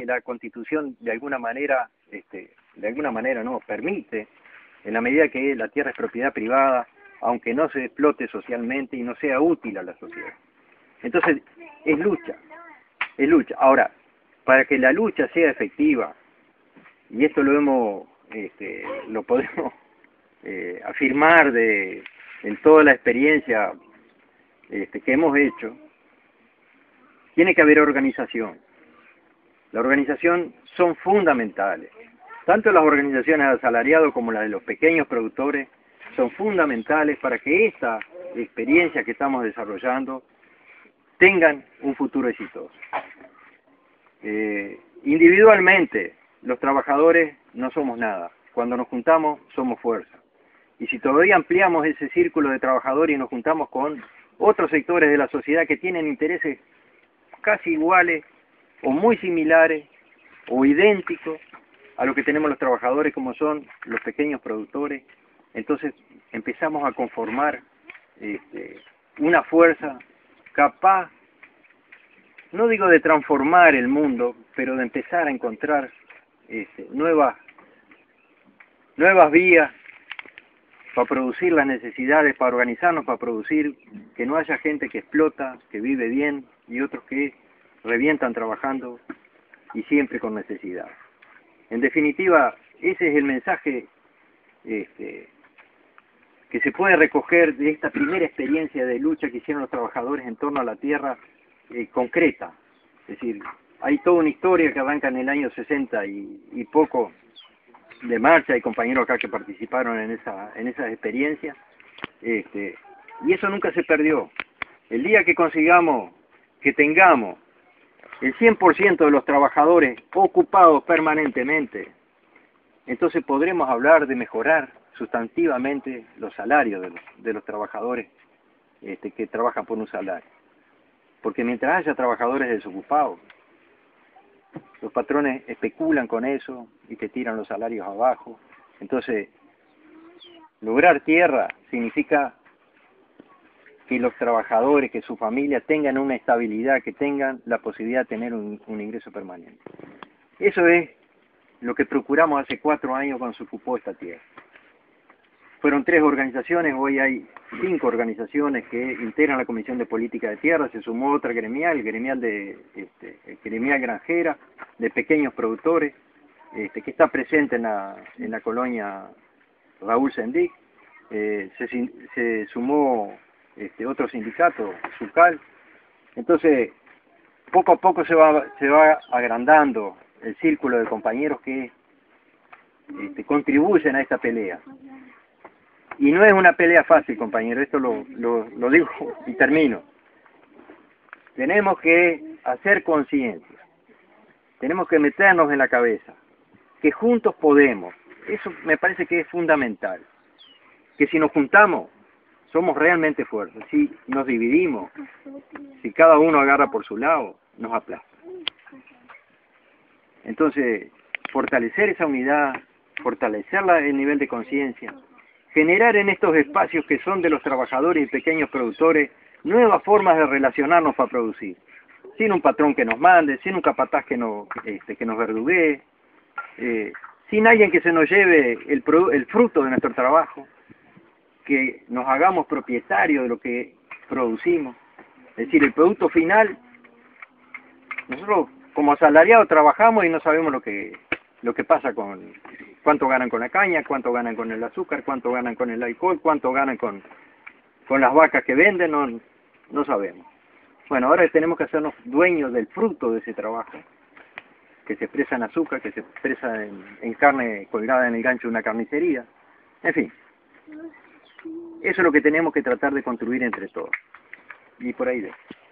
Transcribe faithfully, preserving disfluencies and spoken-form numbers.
la Constitución de alguna manera, este, de alguna manera no, permite, en la medida que la tierra es propiedad privada, aunque no se explote socialmente y no sea útil a la sociedad. Entonces, es lucha, es lucha. Ahora, para que la lucha sea efectiva, y esto lo hemos, este, lo podemos eh, afirmar de, en toda la experiencia este, que hemos hecho, tiene que haber organización. La organización son fundamentales. Tanto las organizaciones de asalariados como las de los pequeños productores son fundamentales para que esta experiencia que estamos desarrollando tengan un futuro exitoso. Eh, individualmente, los trabajadores no somos nada. Cuando nos juntamos, somos fuerza. Y si todavía ampliamos ese círculo de trabajadores y nos juntamos con otros sectores de la sociedad que tienen intereses casi iguales, o muy similares, o idénticos a lo que tenemos los trabajadores, como son los pequeños productores, entonces empezamos a conformar este, una fuerza capaz, no digo de transformar el mundo, pero de empezar a encontrar este, nuevas, nuevas vías para producir las necesidades, para organizarnos, para producir, que no haya gente que explota, que vive bien, y otros que revientan trabajando y siempre con necesidad. En definitiva, ese es el mensaje este, que se puede recoger de esta primera experiencia de lucha que hicieron los trabajadores en torno a la tierra eh, concreta. Es decir, hay toda una historia que arranca en el año sesenta y, y poco de marcha, hay compañeros acá que participaron en esa en esas experiencias, este, y eso nunca se perdió. El día que consigamos, que tengamos el cien por ciento de los trabajadores ocupados permanentemente, entonces podremos hablar de mejorar sustantivamente los salarios de los, de los trabajadores este, que trabajan por un salario. Porque mientras haya trabajadores desocupados, los patrones especulan con eso y te tiran los salarios abajo. Entonces, lograr tierra significa que los trabajadores, que su familia tengan una estabilidad, que tengan la posibilidad de tener un, un ingreso permanente. Eso es lo que procuramos hace cuatro años cuando se ocupó esta tierra. Fueron tres organizaciones, hoy hay cinco organizaciones que integran la Comisión de Política de Tierra, se sumó otra gremial, el gremial, de, este, el gremial granjera, de pequeños productores, este, que está presente en la, en la colonia Raúl Sendic, eh, se, se sumó este, otro sindicato, SUCAL. Entonces, poco a poco se va, se va agrandando el círculo de compañeros que este, contribuyen a esta pelea. Y no es una pelea fácil, compañero, esto lo, lo, lo digo y termino. Tenemos que hacer conciencia, tenemos que meternos en la cabeza, que juntos podemos. Eso me parece que es fundamental. Que si nos juntamos, somos realmente fuertes. Si nos dividimos, si cada uno agarra por su lado, nos aplasta. Entonces, fortalecer esa unidad, fortalecer la, el nivel de conciencia, generar en estos espacios que son de los trabajadores y pequeños productores nuevas formas de relacionarnos para producir. Sin un patrón que nos mande, sin un capataz que nos, este, que nos verduguee, eh, sin alguien que se nos lleve el, el fruto de nuestro trabajo, que nos hagamos propietarios de lo que producimos. Es decir, el producto final, nosotros como asalariados trabajamos y no sabemos lo que, lo que pasa con cuánto ganan con la caña, cuánto ganan con el azúcar, cuánto ganan con el alcohol, cuánto ganan con, con las vacas que venden, no, no sabemos. Bueno, ahora tenemos que hacernos dueños del fruto de ese trabajo, que se expresa en azúcar, que se expresa en, en carne colgada en el gancho de una carnicería. En fin, eso es lo que tenemos que tratar de construir entre todos. Y por ahí de.